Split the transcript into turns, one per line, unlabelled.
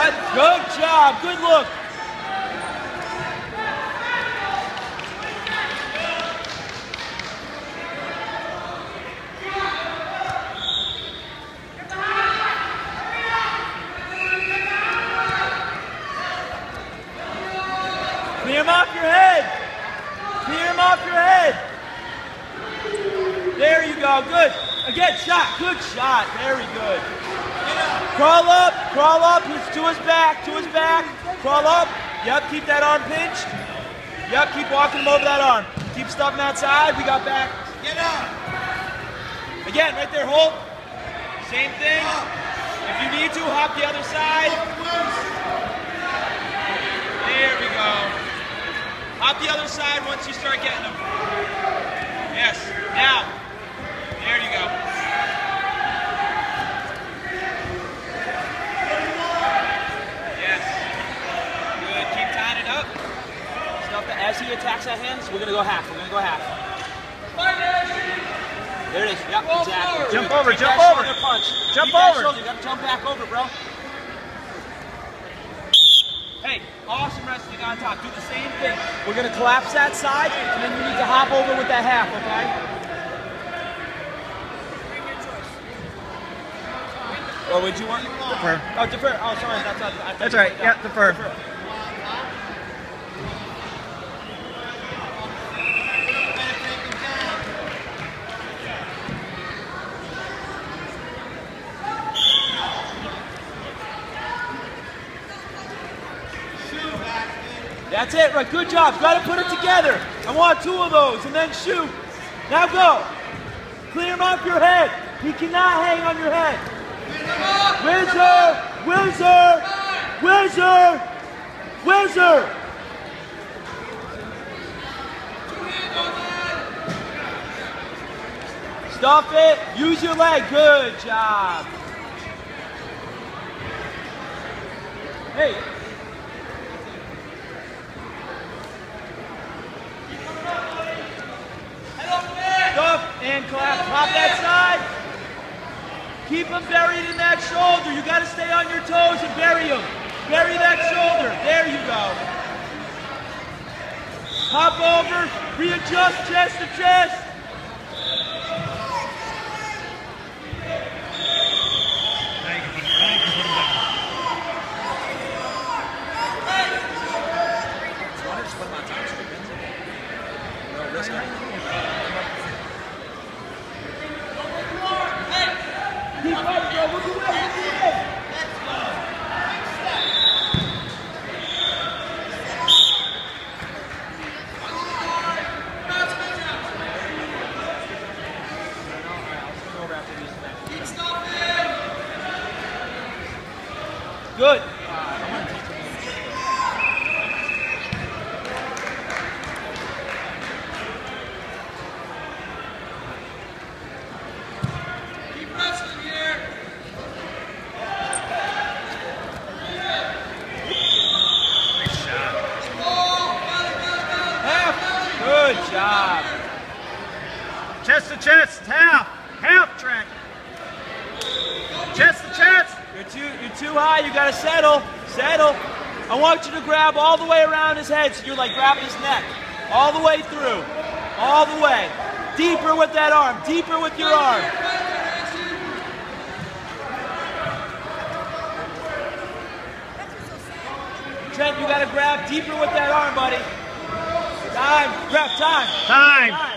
Cut. Good job. Good look. Clear him off your head. Clear him off your head. There you go. Good. Again, shot. Good shot. Very good. Crawl up. Crawl up. He's to his back. To his back. Crawl up. Yep. Keep that arm pinched. Yep. Keep walking him over that arm. Keep stuffing that side. We got back. Get up. Again, right there. Hold. Same thing. If you need to, hop the other side. There we go. Hop the other side once you start getting them. Yes. Now. There you go. Yes. Good. Keep tying it up. Stuff that as he attacks that hand, we're going to go half. We're going to go half. There it is. Yep, exactly.
Jump over, jump over.
Punch.
Jump
Keep that
over.
shoulder. You got to jump back over, bro. Hey, awesome wrestling on top. Do the same thing. We're going to collapse that side, and then you need to hop over with that half, okay? Or would you want?
Defer.
Oh, defer. Oh, sorry.
That's right. Yeah, defer.
That's it, right? Good job. Got to put it together. I want 2 of those, and then shoot. Now go. Clear him off your head. He cannot hang on your head. Whizzer! Whizzer! Whizzer! Whizzer! Stuff it. Use your leg. Good job. Hey. Stuff and collapse. Pop that side. Keep him buried in that shoulder. You got to stay on your toes and bury him. Bury that shoulder. There you go. Hop over. Readjust chest to chest. Keep up, bro. Look away. Look away. Good. Good job.
Chest to chest, half, Trent. Chest to chest.
You're too high. You gotta settle. Settle. I want you to grab all the way around his head, so you're like grabbing his neck, all the way through, all the way. Deeper with that arm. Deeper with your arm. Trent, you gotta grab deeper with that arm, buddy. Time. Grab time.
Time.